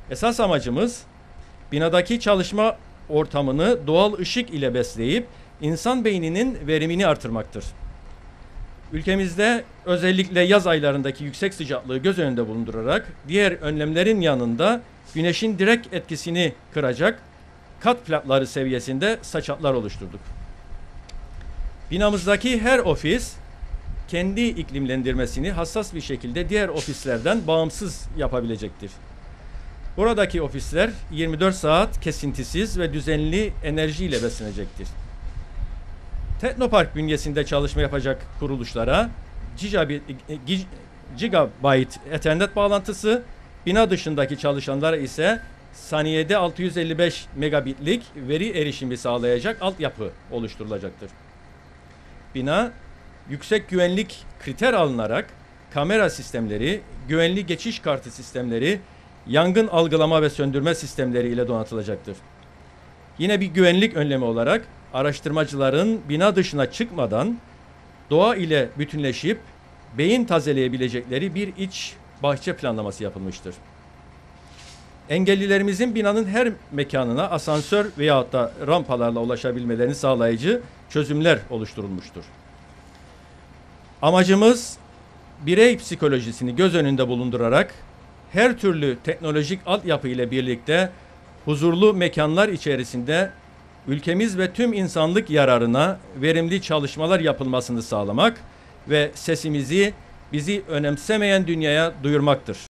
Esas amacımız binadaki çalışma ortamını doğal ışık ile besleyip insan beyninin verimini artırmaktır. Ülkemizde özellikle yaz aylarındaki yüksek sıcaklığı göz önünde bulundurarak diğer önlemlerin yanında güneşin direkt etkisini kıracak kat platları seviyesinde saçaklar oluşturduk. Binamızdaki her ofis kendi iklimlendirmesini hassas bir şekilde diğer ofislerden bağımsız yapabilecektir. Buradaki ofisler 24 saat kesintisiz ve düzenli enerjiyle beslenecektir. Teknopark bünyesinde çalışma yapacak kuruluşlara gigabyte Ethernet bağlantısı, bina dışındaki çalışanlara ise saniyede 655 megabitlik veri erişimi sağlayacak altyapı oluşturulacaktır. Bina yüksek güvenlik kriter alınarak kamera sistemleri, güvenli geçiş kartı sistemleri, yangın algılama ve söndürme sistemleri ile donatılacaktır. Yine bir güvenlik önlemi olarak araştırmacıların bina dışına çıkmadan doğa ile bütünleşip beyin tazeleyebilecekleri bir iç bahçe planlaması yapılmıştır. Engellilerimizin binanın her mekanına asansör veyahut da rampalarla ulaşabilmelerini sağlayıcı çözümler oluşturulmuştur. Amacımız birey psikolojisini göz önünde bulundurarak her türlü teknolojik altyapı ile birlikte huzurlu mekanlar içerisinde ülkemiz ve tüm insanlık yararına verimli çalışmalar yapılmasını sağlamak ve sesimizi bizi önemsemeyen dünyaya duyurmaktır.